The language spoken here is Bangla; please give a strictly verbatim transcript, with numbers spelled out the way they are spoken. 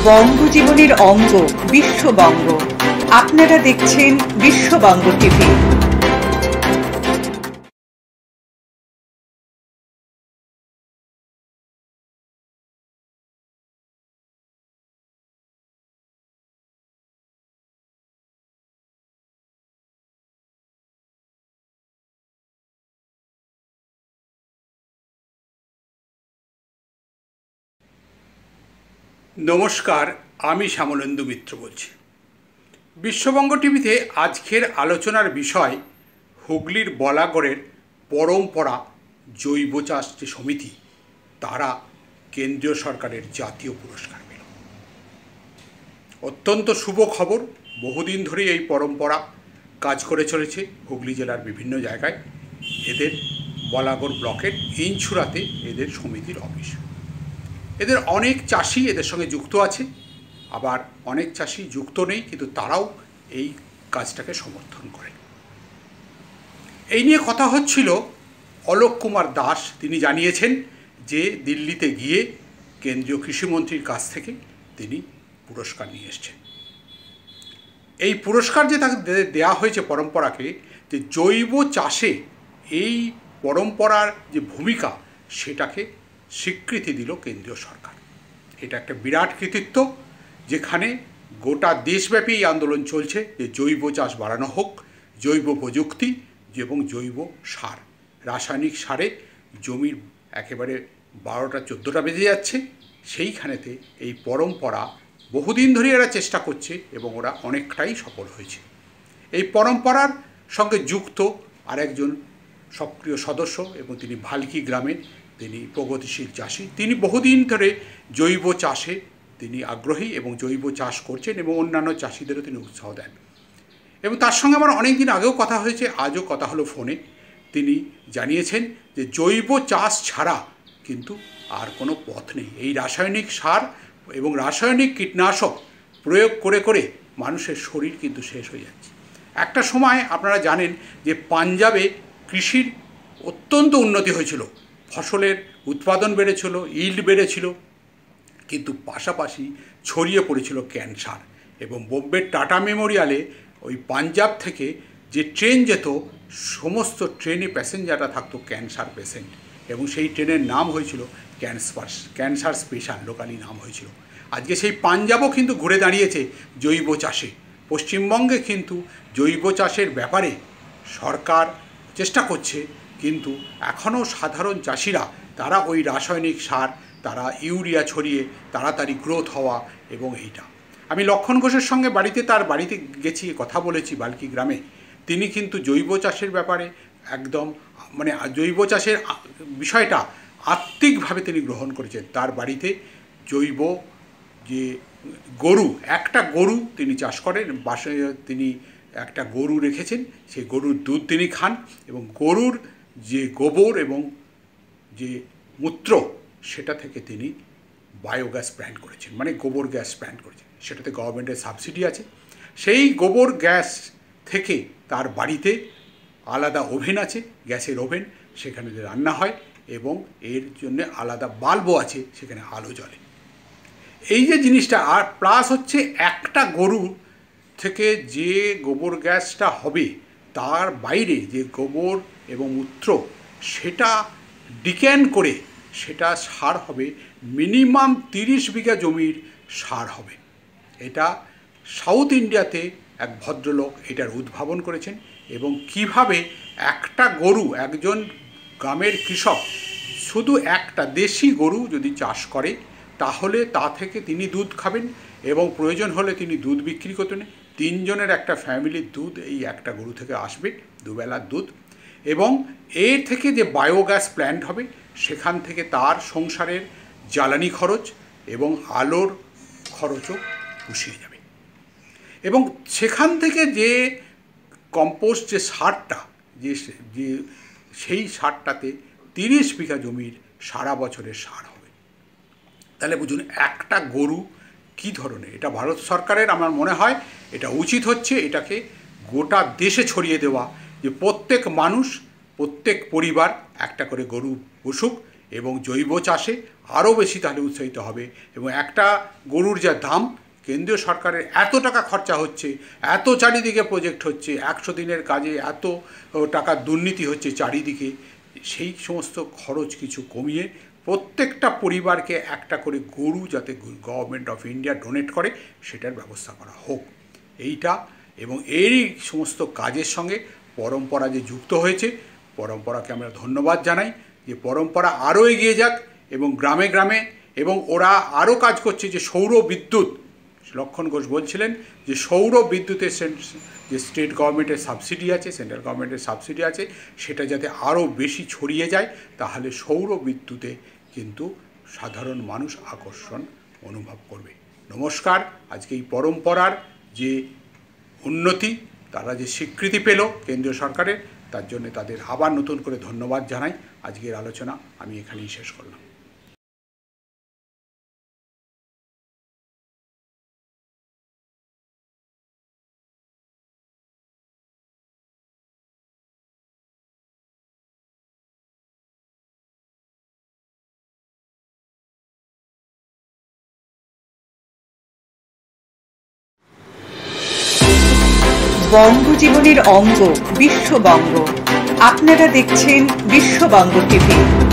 বঙ্গজীবনের অঙ্গ বিশ্ববঙ্গ। আপনারা দেখছেন বিশ্ববঙ্গ টিভি। নমস্কার, আমি শ্যামলেন্দু মিত্র বলছি। বিশ্ববঙ্গ টিভিতে আজকের আলোচনার বিষয় হুগলির বলাগড়ের পরম্পরা জৈব চাষ যে সমিতি, তারা কেন্দ্রীয় সরকারের জাতীয় পুরস্কার পেল। অত্যন্ত শুভ খবর। বহুদিন ধরেই এই পরম্পরা কাজ করে চলেছে হুগলি জেলার বিভিন্ন জায়গায়। এদের বলাগড় ব্লকের ইনছুরাতে এদের সমিতির অফিস। এদের অনেক চাষি এদের সঙ্গে যুক্ত আছে, আবার অনেক চাষি যুক্ত নেই, কিন্তু তারাও এই কাজটাকে সমর্থন করে। এই নিয়ে কথা হচ্ছিল। অলোক কুমার দাস তিনি জানিয়েছেন যে দিল্লিতে গিয়ে কেন্দ্রীয় কৃষিমন্ত্রীর কাছ থেকে তিনি পুরস্কার নিয়ে এসছেন। এই পুরস্কার যে তাকে দেওয়া হয়েছে পরম্পরাকে, যে জৈব চাষে এই পরম্পরার যে ভূমিকা সেটাকে স্বীকৃতি দিল কেন্দ্রীয় সরকার। এটা একটা বিরাট কৃতিত্ব, যেখানে গোটা দেশব্যাপী এই আন্দোলন চলছে যে জৈব চাষ বাড়ানো হোক, জৈব প্রযুক্তি এবং জৈব সার। রাসায়নিক সারে জমির একেবারে বারোটা চোদ্দোটা বেজে যাচ্ছে। সেইখানেতে এই পরম্পরা বহুদিন ধরে এরা চেষ্টা করছে এবং ওরা অনেকটাই সফল হয়েছে। এই পরম্পরার সঙ্গে যুক্ত আরেকজন সক্রিয় সদস্য এবং তিনি ভালকি গ্রামে তিনি প্রগতিশীল চাষি। তিনি বহুদিন ধরে জৈব চাষে তিনি আগ্রহী এবং জৈব চাষ করছেন এবং অন্যান্য চাষিদেরও তিনি উৎসাহ দেন। এবং তার সঙ্গে আমার অনেক দিন আগেও কথা হয়েছে, আজও কথা হলো ফোনে। তিনি জানিয়েছেন যে জৈব চাষ ছাড়া কিন্তু আর কোনো পথ নেই। এই রাসায়নিক সার এবং রাসায়নিক কীটনাশক প্রয়োগ করে করে মানুষের শরীর কিন্তু শেষ হয়ে যাচ্ছে। একটা সময় আপনারা জানেন যে পাঞ্জাবে কৃষির অত্যন্ত উন্নতি হয়েছিল, ফসলের উৎপাদন বেড়েছিল, ইল্ড বেড়েছিল, কিন্তু পাশাপাশি ছড়িয়ে পড়েছিল ক্যান্সার। এবং বোম্বের টাটা মেমোরিয়ালে ওই পাঞ্জাব থেকে যে ট্রেন যেত, সমস্ত ট্রেনে প্যাসেঞ্জাররা থাকতো ক্যান্সার পেশেন্ট, এবং সেই ট্রেনের নাম হয়েছিল ক্যান্সার ক্যান্সার স্পেশাল, লোকালি নাম হয়েছিল। আজকে সেই পাঞ্জাবও কিন্তু ঘুরে দাঁড়িয়েছে জৈব চাষে। পশ্চিমবঙ্গে কিন্তু জৈব চাষের ব্যাপারে সরকার চেষ্টা করছে, কিন্তু এখনও সাধারণ চাষিরা তারা ওই রাসায়নিক সার, তারা ইউরিয়া ছড়িয়ে তাড়াতাড়ি গ্রোথ হওয়া এবং এইটা। আমি লক্ষণ ঘোষের সঙ্গে বাড়িতে তার বাড়িতে গেছি, কথা বলেছি ভালকি গ্রামে। তিনি কিন্তু জৈব চাষের ব্যাপারে একদম মানে জৈব চাষের বিষয়টা আত্মিকভাবে তিনি গ্রহণ করেছেন। তার বাড়িতে জৈব যে গরু, একটা গরু তিনি চাষ করেন, বাসায় তিনি একটা গরু রেখেছেন, সেই গরুর দুধ তিনি খান, এবং গরুর যে গোবর এবং যে মূত্র সেটা থেকে তিনি বায়োগ্যাস প্ল্যান্ট করেছেন, মানে গোবর গ্যাস প্ল্যান্ট করেছেন। সেটাতে গভর্নমেন্টের সাবসিডি আছে। সেই গোবর গ্যাস থেকে তার বাড়িতে আলাদা ওভেন আছে, গ্যাসের ওভেন, সেখানে রান্না হয় এবং এর জন্য আলাদা বাল্বও আছে, সেখানে আলো জ্বলে। এই যে জিনিসটা, আর প্লাস হচ্ছে একটা গরু থেকে যে গোবর গ্যাসটা হবে, তার বাইরে যে গোবর এবং মূত্র সেটা ডিক্যান করে সেটা সার হবে, মিনিমাম তিরিশ বিঘা জমির সার হবে। এটা সাউথ ইন্ডিয়াতে এক ভদ্রলোক এটার উদ্ভাবন করেছেন। এবং কিভাবে একটা গরু, একজন গ্রামের কৃষক শুধু একটা দেশি গরু যদি চাষ করে, তাহলে তা থেকে তিনি দুধ খাবেন এবং প্রয়োজন হলে তিনি দুধ বিক্রি করতেন। তিনজনের একটা ফ্যামিলির দুধ এই একটা গরু থেকে আসবে, দুবেলার দুধ। এবং এর থেকে যে বায়োগ্যাস প্ল্যান্ট হবে, সেখান থেকে তার সংসারের জ্বালানি খরচ এবং আলোর খরচও পুষিয়ে যাবে। এবং সেখান থেকে যে কম্পোস্ট যে সারটা, যে যে সেই সারটাতে তিরিশ বিঘা জমির সারা বছরের সার হবে। তাহলে বুঝুন একটা গরু কী ধরনের। এটা ভারত সরকারের আমার মনে হয় এটা উচিত হচ্ছে এটাকে গোটা দেশে ছড়িয়ে দেওয়া, যে প্রত্যেক মানুষ, প্রত্যেক পরিবার একটা করে গরু পুষুক এবং জৈব চাষে আরও বেশি তাহলে উৎসাহিত হবে। এবং একটা গরুর যা দাম, কেন্দ্রীয় সরকারের এত টাকা খরচা হচ্ছে, এত চারিদিকে প্রজেক্ট হচ্ছে, একশো দিনের কাজে এত টাকা দুর্নীতি হচ্ছে চারিদিকে, সেই সমস্ত খরচ কিছু কমিয়ে প্রত্যেকটা পরিবারকে একটা করে গরু যাতে গভর্নমেন্ট অফ ইন্ডিয়া ডোনেট করে সেটার ব্যবস্থা করা হোক এইটা। এবং এই সমস্ত কাজের সঙ্গে পরম্পরা যে যুক্ত হয়েছে, পরম্পরাকে আমরা ধন্যবাদ জানাই যে পরম্পরা আরও এগিয়ে যাক এবং গ্রামে গ্রামে, এবং ওরা আরও কাজ করছে যে সৌর বিদ্যুৎ, লক্ষণ ঘোষ বলছিলেন যে সৌর বিদ্যুতের যে স্টেট গভর্নমেন্টের সাবসিডি আছে, সেন্ট্রাল গভর্নমেন্টের সাবসিডি আছে, সেটা যাতে আরও বেশি ছড়িয়ে যায়, তাহলে সৌর বিদ্যুতে কিন্তু সাধারণ মানুষ আকর্ষণ অনুভব করবে। নমস্কার। আজকে এই পরম্পরার যে উন্নতি, তারা যে স্বীকৃতি পেল কেন্দ্রীয় সরকারের, তার জন্য তাদের আবার নতুন করে ধন্যবাদ জানাই। আজকের আলোচনা আমি এখানেই শেষ করলাম। বঙ্গজীবনের অঙ্গ বিশ্ববঙ্গ। আপনারা দেখছেন বিশ্ববঙ্গ টিভি।